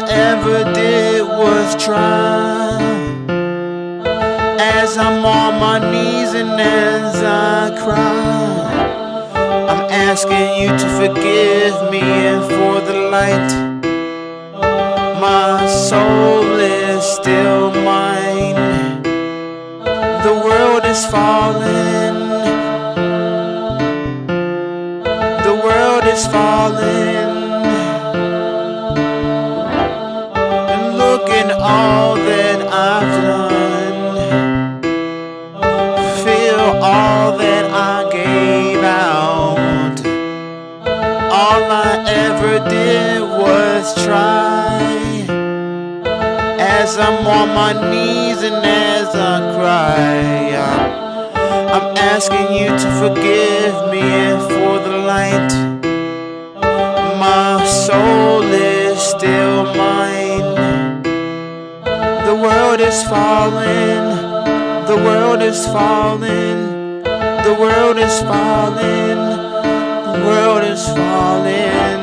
ever did was try. As I'm on my knees and as I cry, I'm asking you to forgive me, and for the light, my soul is still mine. The world is falling. The world is falling. And look at all that I've done. Feel all that I gave out. All I ever did was try. As I'm on my knees and as I cry, I'm asking you to forgive me, and for the light, my soul is still mine. The world is falling. The world is falling. The world is falling. The world is falling.